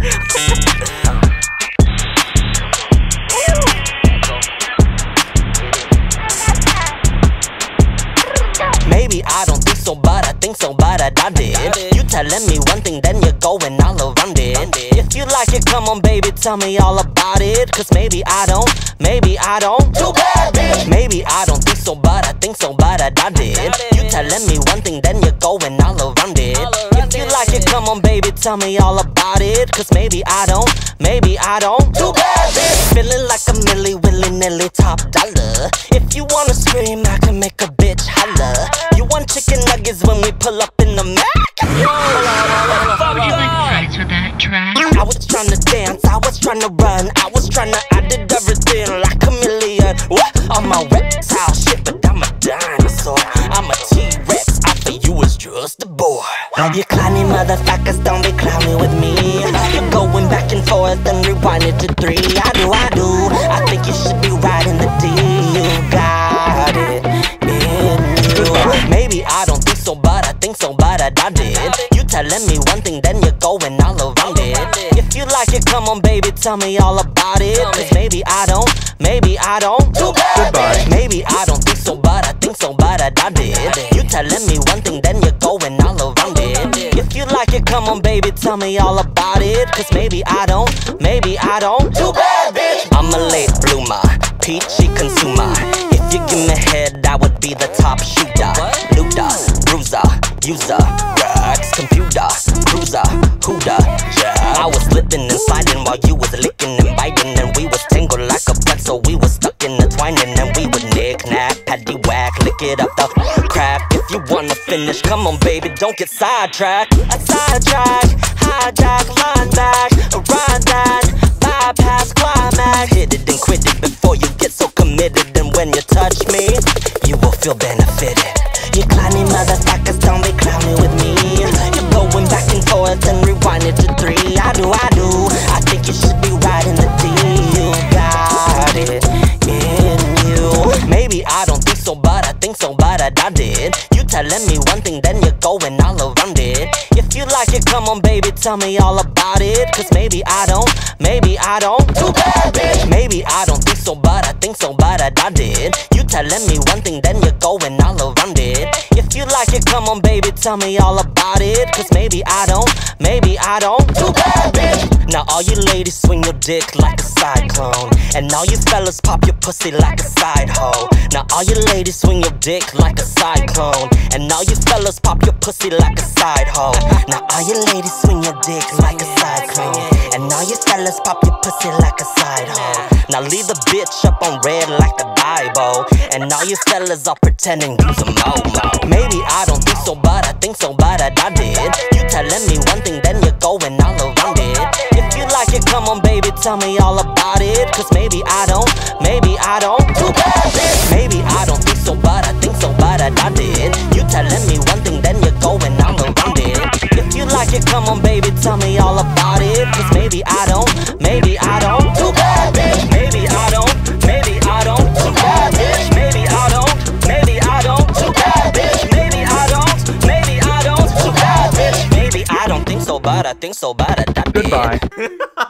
Maybe I don't think so, but I think so, but I did. You telling me one thing, then you're going all around it. If you like it, come on baby, tell me all about it. Cause maybe I don't, maybe I don't. Too bad, bitch. Maybe I don't think so, but I think so, but I did. You telling me one thing, then you're going all around it. If you like it, come on baby, tell me all about it. Cause maybe I don't, maybe I don't. Too bad, bitch. Feeling like a milli, willy-nilly, top dollar. If you wanna scream, I can make a bitch holler. You want chicken nuggets when we pull up in the Mac? Would you like fries with that track? I was tryna dance, I was tryna run, I was tryna, I did everything like a million. What? On my reptile shit, but I'm a dinosaur. I'm a T-Rex, I for you is just a boy. You clowny motherfuckers, don't be clowny with me. You're going back and forth and rewind it to 3. I do. I think you should be riding the D. You got it in you. Maybe I don't think so, but I think so, but I did. You telling me one thing, then you're going all around it. If you like it, come on baby, tell me all about it. Cause maybe I don't, maybe I don't. Goodbye. Maybe I don't think so, but I think so, but I did. You telling me one thing, then you're going all around it. If you like it, come on baby, tell me all about it. Cause maybe I don't, maybe I don't. Too bad, bitch. I'm a late bloomer, peachy consumer. If you give me head, I would be the top shooter. Looter, bruiser, user, racks, computer, cruiser, hooter, yeah. I was slipping and sliding while you was licking and biting. And we was tangled like a pretzel, we was stuck in the twining. And we would knick-knack, paddy-whack, lick it up the crack. If you wanna finish, come on baby, don't get sidetracked. A sidetrack, hijack, line back, run that, bypass, climax. Hit it and quit it before you get so committed. And when you touch me, you will feel benefited. You clowny motherfuckers, don't be clowny with me. You're going back and forth and rewind it to 3. I do. I think you should be riding the D. You got it in you. Maybe I don't think so, but I think so, but I did. You telling me one thing, then you're going all around it. If you like it, come on baby, tell me all about it. Cause maybe I don't, maybe I don't. Too bad, bitch. Maybe I don't think so, but I think so, but I did. You telling me one thing, then you're going all around it. If you like it, come on baby, tell me all about it. Cause maybe I don't, maybe I don't. Too bad, bitch. Now all you ladies swing your dick like a cyclone. And all you fellas pop your pussy like a side hoe. Now all you ladies swing your dick like a cyclone. And all you fellas pop your pussy like a side hoe. Now all you ladies swing your dick like a cyclone. And all you fellas pop your pussy like a side hoe. Now leave the bitch up on red like the Bible. And all you fellas are pretending you's a momo. Maybe I don't think so, but I think so, but I did. You telling me one thing, then you're going all around it. If you like it, come on baby, tell me all about it. Cause maybe I don't, maybe I don't. Too bad, bitch. Maybe I don't think so, but I think so, but I did. You telling me one thing, then you're going all around it. If you like it, come on baby, tell me all about it. Cause maybe I don't, maybe I don't. Too bad, bitch. Maybe I don't, maybe I don't. Too bad, bitch. Maybe I don't, maybe I don't. Too bad, bitch. Maybe I don't, maybe I don't. Too bad, bitch. Maybe I don't think so, but I think so, but I did. Goodbye.